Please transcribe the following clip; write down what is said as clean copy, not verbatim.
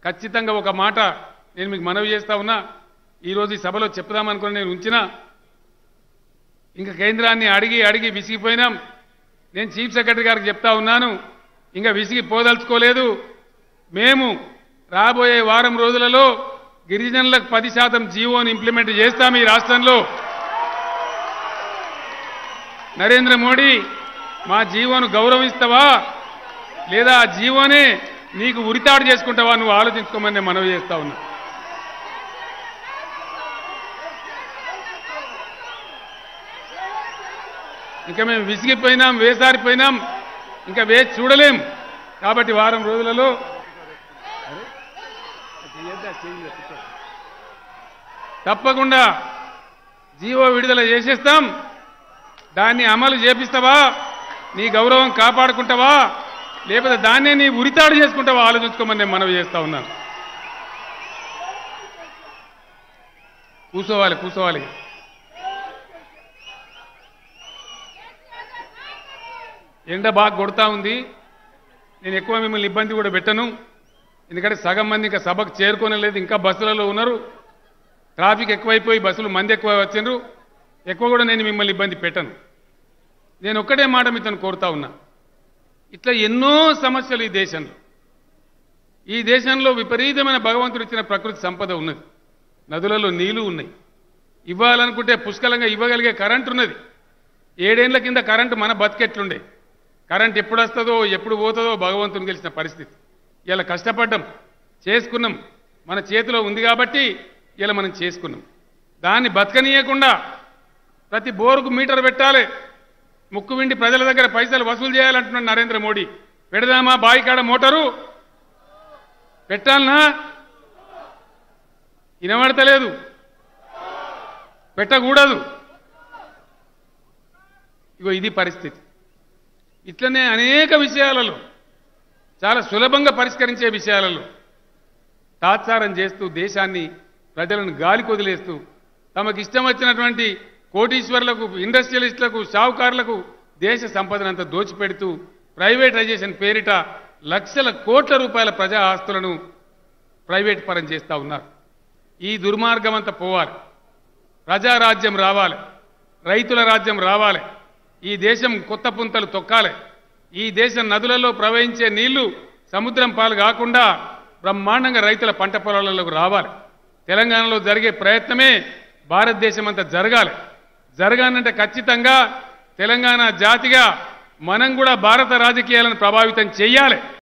ఖచ్చితంగా ఒక మాట నేను మీకు మనవి చేస్తా ఉన్నా. ఈరోజు ఈ సభలో చెప్దామనుకుని నేను ఉంచినా, ఇంకా కేంద్రాన్ని అడిగి అడిగి విసిగిపోయినాం. నేను చీఫ్ సెక్రటరీ గారికి చెప్తా ఉన్నాను, ఇంకా విసిగిపోదలుచుకోలేదు. మేము రాబోయే వారం రోజులలో గిరిజనులకు 10% జీవోని ఇంప్లిమెంట్ చేస్తాం ఈ రాష్ట్రంలో. నరేంద్ర మోడీ, మా జీవోను గౌరవిస్తావా లేదా ఆ జీవోనే నీకు ఉరితాడు చేసుకుంటావా నువ్వు ఆలోచించుకోమని నేను మనవి చేస్తా ఉన్నా. ఇంకా మేము విసిగిపోయినాం, వేసారిపోయినాం, ఇంకా వేచి చూడలేం. కాబట్టి వారం రోజులలో తప్పకుండా జీవో విడుదల చేసేస్తాం. దాన్ని అమలు చేపిస్తావా, నీ గౌరవం కాపాడుకుంటావా, లేకపోతే దాన్నే నీ ఉరితాడు చేసుకుంటావా ఆలోచించుకోమని నేను మనవి చేస్తా ఉన్నాను. కూర్చోవాలి. ఎండ బాగా కొడతా ఉంది. నేను ఎక్కువ మిమ్మల్ని ఇబ్బంది కూడా పెట్టను, ఎందుకంటే సగం మంది ఇంకా సభకు చేరుకోనలేదు, ఇంకా బస్సులలో ఉన్నారు. ట్రాఫిక్ ఎక్కువైపోయి బస్సులు మంది ఎక్కువ వచ్చిండ్రు. ఎక్కువ కూడా నేను మిమ్మల్ని ఇబ్బంది పెట్టను. నేను ఒక్కటే మాట మీతో కోరుతా ఉన్నా, ఇట్లా ఎన్నో సమస్యలు ఈ దేశంలో విపరీతమైన భగవంతుడు ఇచ్చిన ప్రకృతి సంపద ఉన్నది. నదులలో నీళ్లు ఉన్నాయి, ఇవ్వాలనుకుంటే పుష్కలంగా ఇవ్వగలిగే కరెంటు ఉన్నది. 7 ఏళ్ల కింద కరెంటు మన బతికెట్లుండే, కరెంట్ ఎప్పుడు వస్తుందో ఎప్పుడు పోతుందో భగవంతుని తెలిసిన పరిస్థితి. ఇలా కష్టపడ్డాం, చేసుకున్నాం, మన చేతిలో ఉంది కాబట్టి ఇలా మనం చేసుకున్నాం. దాన్ని బతకనీయకుండా ప్రతి బోరుకు మీటర్ పెట్టాలి, ముక్కు విండి ప్రజల దగ్గర పైసలు వసూలు చేయాలంటున్నాడు నరేంద్ర మోడీ. పెడదామా బాయికాడ మోటారు? పెట్టాలనా? వినబడతలేదు, పెట్టకూడదు. ఇగో ఇది పరిస్థితి. ఇట్లనే అనేక విషయాలలో, చాలా సులభంగా పరిష్కరించే విషయాలలో తాత్సారం చేస్తూ దేశాన్ని, ప్రజలను గాలికి వదిలేస్తూ తమకు ఇష్టం వచ్చినటువంటి కోటీశ్వర్లకు, ఇండస్ట్రియలిస్టులకు, షావుకారులకు దేశ సంపదనంతా దోచిపెడుతూ ప్రైవేటైజేషన్ పేరిట లక్షల కోట్ల రూపాయల ప్రజా ఆస్తులను ప్రైవేట్ పరం చేస్తూ ఉన్నారు. ఈ దుర్మార్గం అంతా పోవాలి, ప్రజారాజ్యం రావాలి, రైతుల రాజ్యం రావాలి. ఈ దేశం కొత్త పుంతలు తొక్కాలి. ఈ దేశం నదులలో ప్రవహించే నీళ్లు సముద్రం పాలు కాకుండా బ్రహ్మాండంగా రైతుల పంట పొలాలకు రావాలి. తెలంగాణలో జరిగే ప్రయత్నమే భారతదేశం అంతా జరగాలంటే ఖచ్చితంగా తెలంగాణ జాతిగా మనం కూడా భారత రాజకీయాలను ప్రభావితం చేయాలి.